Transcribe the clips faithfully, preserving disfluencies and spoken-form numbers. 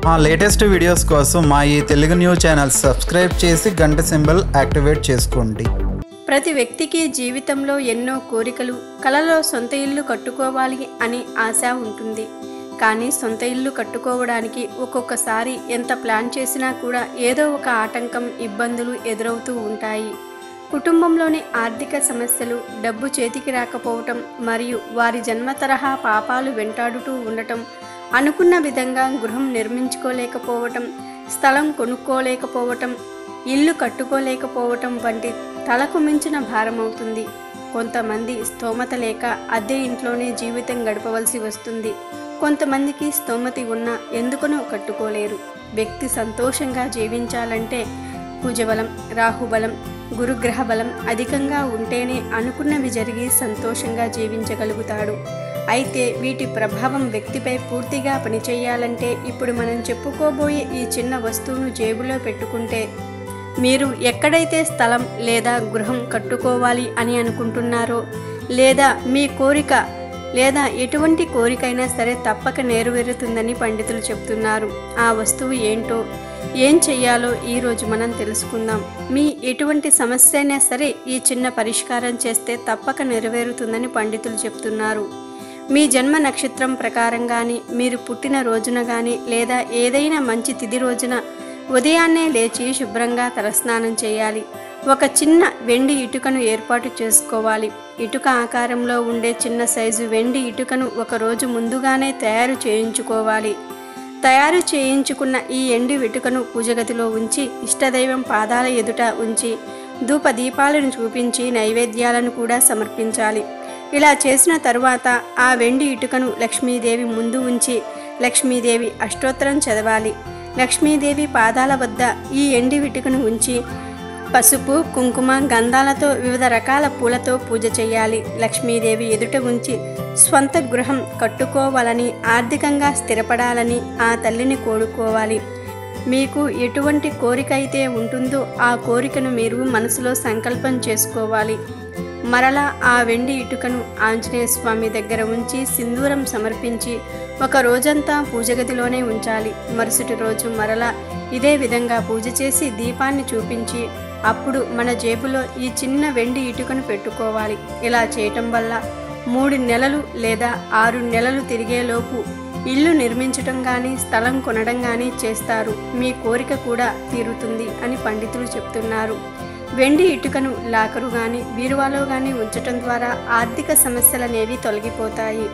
మా latest videos కోసం మా ఈ తెలుగు న్యూస్ ఛానల్ సబ్స్క్రైబ్ చేసి గంట సింబల్ యాక్టివేట్ చేసుకోండి. ప్రతి వ్యక్తికి జీవితంలో ఎన్నో కోరికలు, కలలో సొంత ఇల్లు కట్టుకోవాలి అని ఆశ ఉంటుంది. కానీ సొంత ఇల్లు కట్టుకోవడానికి ఒక్కొక్కసారి ఎంత ప్లాన్ చేసినా కూడా ఏదో ఒక ఆటంకం, ఇబ్బందులు ఎదురవుతూ ఉంటాయి. కుటుంబంలోని ఆర్థిక సమస్యలు, డబ్బు చేతికి రాకపోవటం మరియు వారి జన్మ తరహా పాపాలు వెంటాడుతూ ఉండటం, అనుకున్న విధంగా గృహం నిర్మించుకోలేకపోవటం, స్థలం కొనుక్కోలేకపోవటం, ఇల్లు కట్టుకోలేకపోవటం వంటి తలకు మించిన భారమవుతుంది. కొంతమంది స్తోమత లేక అద్దె ఇంట్లోనే జీవితం గడపవలసి వస్తుంది. కొంతమందికి స్తోమతి ఉన్నా ఎందుకనో కట్టుకోలేరు. వ్యక్తి సంతోషంగా జీవించాలంటే కుజబలం, రాహుబలం, గురుగ్రహ బలం అధికంగా ఉంటేనే అనుకున్నవి జరిగి సంతోషంగా జీవించగలుగుతాడు. అయితే వీటి ప్రభావం వ్యక్తిపై పూర్తిగా పనిచేయాలంటే ఇప్పుడు మనం చెప్పుకోబోయే ఈ చిన్న వస్తువును జేబులో పెట్టుకుంటే, మీరు ఎక్కడైతే స్థలం లేదా గృహం కట్టుకోవాలి అని అనుకుంటున్నారో, లేదా మీ కోరిక లేదా ఎటువంటి కోరికైనా సరే తప్పక నెరవేరుతుందని పండితులు చెప్తున్నారు. ఆ వస్తువు ఏంటో, ఏం చెయ్యాలో ఈరోజు మనం తెలుసుకుందాం. మీ ఎటువంటి సమస్య అయినా సరే ఈ చిన్న పరిష్కారం చేస్తే తప్పక నెరవేరుతుందని పండితులు చెప్తున్నారు. మీ జన్మ నక్షత్రం ప్రకారం కానీ, మీరు పుట్టిన రోజున కానీ, లేదా ఏదైనా మంచి తిథి రోజున ఉదయాన్నే లేచి శుభ్రంగా తలస్నానం చేయాలి. ఒక చిన్న వెండి ఇటుకను ఏర్పాటు చేసుకోవాలి. ఇటుక ఆకారంలో ఉండే చిన్న సైజు వెండి ఇటుకను ఒకరోజు ముందుగానే తయారు చేయించుకోవాలి. తయారు చేయించుకున్న ఈ ఎండి ఇటుకను పూజగదిలో ఉంచి, ఇష్టదైవం పాదాల ఎదుట ఉంచి, ధూప దీపాలను చూపించి నైవేద్యాలను కూడా సమర్పించాలి. ఇలా చేసిన తరువాత ఆ వెండి ఇటుకను లక్ష్మీదేవి ముందు ఉంచి లక్ష్మీదేవి అష్టోత్తరం చదవాలి. లక్ష్మీదేవి పాదాల వద్ద ఈ ఎండి ఇటుకను ఉంచి పసుపు, కుంకుమ, గంధాలతో వివిధ రకాల పూలతో పూజ చేయాలి. లక్ష్మీదేవి ఎదుట ఉంచి స్వంత గృహం కట్టుకోవాలని, ఆర్థికంగా స్థిరపడాలని ఆ తల్లిని కోరుకోవాలి. మీకు ఎటువంటి కోరిక అయితే ఉంటుందో ఆ కోరికను మీరు మనసులో సంకల్పం చేసుకోవాలి. మరలా ఆ వెండి ఇటుకను ఆంజనేయ స్వామి దగ్గర ఉంచి సింధూరం సమర్పించి ఒక రోజంతా పూజగదిలోనే ఉంచాలి. మరుసటి రోజు మరలా ఇదే విధంగా పూజ చేసి దీపాన్ని చూపించి అప్పుడు మన జేబులో ఈ చిన్న వెండి ఇటుకను పెట్టుకోవాలి. ఇలా చేయటం వల్ల మూడు నెలలు లేదా ఆరు నెలలు తిరిగేలోపు ఇల్లు నిర్మించటం కానీ, స్థలం కొనడం కానీ చేస్తారు. మీ కోరిక కూడా తీరుతుంది అని పండితులు చెప్తున్నారు. వెండి ఇటుకను లాకరు కానీ, బీరువాలో కానీ ఉంచటం ద్వారా ఆర్థిక సమస్యలనేవి తొలగిపోతాయి.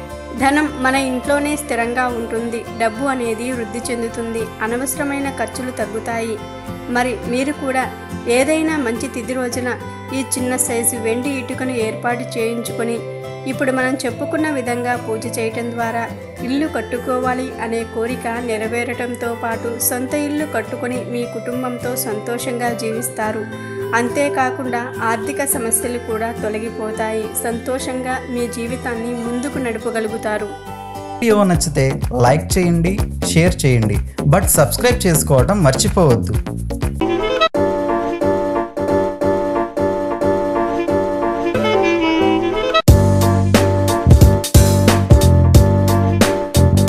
ధనం మన ఇంట్లోనే స్థిరంగా ఉంటుంది. డబ్బు అనేది వృద్ధి చెందుతుంది. అనవసరమైన ఖర్చులు తగ్గుతాయి. మరి మీరు కూడా ఏదైనా మంచి తిథి రోజున ఈ చిన్న సైజు వెండి ఇటుకను ఏర్పాటు చేయించుకొని ఇప్పుడు మనం చెప్పుకున్న విధంగా పూజ చేయటం ద్వారా ఇల్లు కట్టుకోవాలి అనే కోరిక నెరవేరటంతో పాటు సొంత ఇల్లు కట్టుకొని మీ కుటుంబంతో సంతోషంగా జీవిస్తారు. అంతేకాకుండా ఆర్థిక సమస్యలు కూడా తొలగిపోతాయి. సంతోషంగా మీ జీవితాన్ని ముందుకు నడపగలుగుతారు. వీడియో నచ్చితే లైక్ చేయండి, షేర్ చేయండి, బట్ సబ్స్క్రైబ్ చేసుకోవడం మర్చిపోవద్దు.